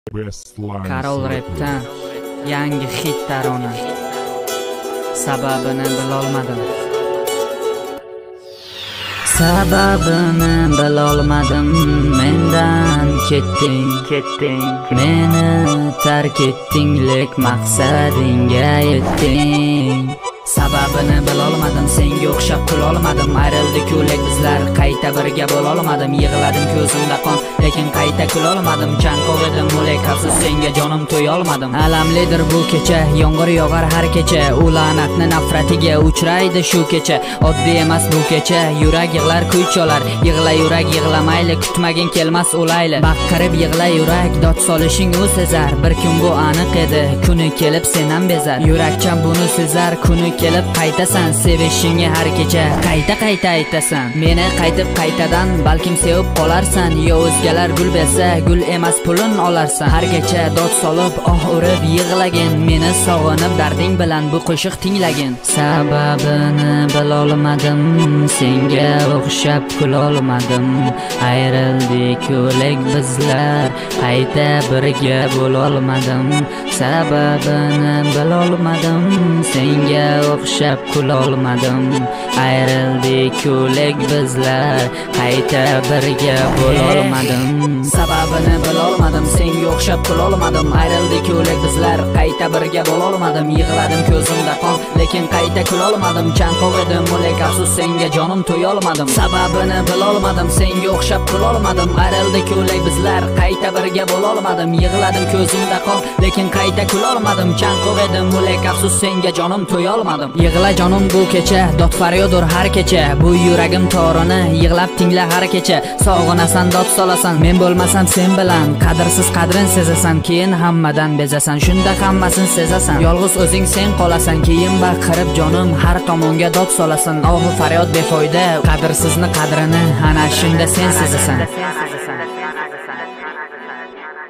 Karol Rep'dan yangi hit tarona. Sababini bilolmadim. Sababini bilolmadim. Mendan ketding. Meni tark etding, lek maqsadingga yetding. Sababini bilolmadim, senga o'xshab kulolmadim. Ayrildik-ku lek bizlar, qayta birga bo'lolmadim. Yig'ladim ko'zimda qon, lekin qayta kulolmadim. Chanqoq edim, lek afsus senga jonim to'yolmadim. Alamlidir bu kecha, yomg'ir yog'ar har kecha. U la'natni nafratiga uchraydi shu kecha. Oddiy emas bu kecha, yurak yig'lar kuy cholar. Yig'la yurak, yig'lamayli, kutmagin kelmas o'layli. Baqirib yig'la yurak, dod solishing u sezar. Bir kun bu aniq edi, kuni kelib senam bezar. Yurakcham buni sezar, kuni kelib qaytasan. Sevishingga har kecha qayta aytasan. Meni qaytib qaytadan balkim sevib qolarsan. Yo o'zgalar gul bersa, gul emas pulin olarsan. Har kecha dod solib, urib yig'lagin. Meni sog'inib darding bilan bu qo'shiq tinglagin. Sababini bilolmadim, senga o'xshab kulolmadim. Ayrildik-ku lek bizlar, qayta birga bo'lolmadim. Sababini bilolmadim, senga o'xshab kulolmadim. Ayrildik-ku lek bizlar, qayta birga bo'lolmadim. Sababini bilolmadim, senga o'xshab kulolmadim. Ayrildik-ku lek bizlar, qayta birga bo'lolmadim. Yig'ladim ko'zimda qon, lekin qayta kulolmadim. Chanqoq edim, lek afsus senga jonim to'yolmadim. Sababini bilolmadim, senga o'xshab kulolmadim. Ayrildik-ku lek bizlar, qayta birga bo'lolmadim. Yig'ladim ko'zimda qon, lekin qayta kulolmadim. Chanqoq edim, lek afsus senga jonim to'yolmadim. Yig'la jonim bu kecha, dod faryodur har kecha. Bu yuragim torini yig'lab tingla har kecha. Sog'inasan, dod solasan, men bo'lmasam sen bilan. Qadrsiz qadrin sezasan, keyin hammadan bezasan. Shunda hammasini sezasan, yolg'iz o'zing sen qolasan. Keyin baqirib jonim har tomonga dod solasan. Ohu faryod befoyda, qadrsizni qadrini ana shunda sen sezasan.